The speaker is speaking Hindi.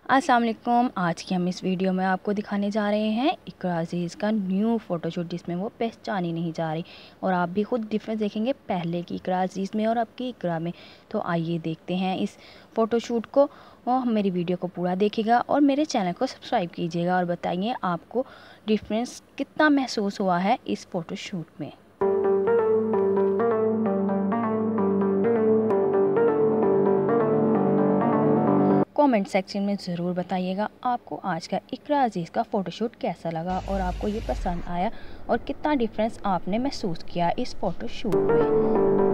अस्सलाम वालेकुम। आज की हम इस वीडियो में आपको दिखाने जा रहे हैं इकरा अज़ीज़ का न्यू फ़ोटोशूट, जिसमें वो पहचानी नहीं जा रही और आप भी खुद डिफरेंस देखेंगे पहले की इकरा अज़ीज़ में और अब की इकरा में। तो आइए देखते हैं इस फ़ोटोशूट को और मेरी वीडियो को पूरा देखिएगा और मेरे चैनल को सब्सक्राइब कीजिएगा और बताइए आपको डिफरेंस कितना महसूस हुआ है इस फ़ोटोशूट में। कमेंट सेक्शन में ज़रूर बताइएगा आपको आज का इकरा अज़ीज़ का फ़ोटोशूट कैसा लगा और आपको ये पसंद आया और कितना डिफरेंस आपने महसूस किया इस फ़ोटोशूट में।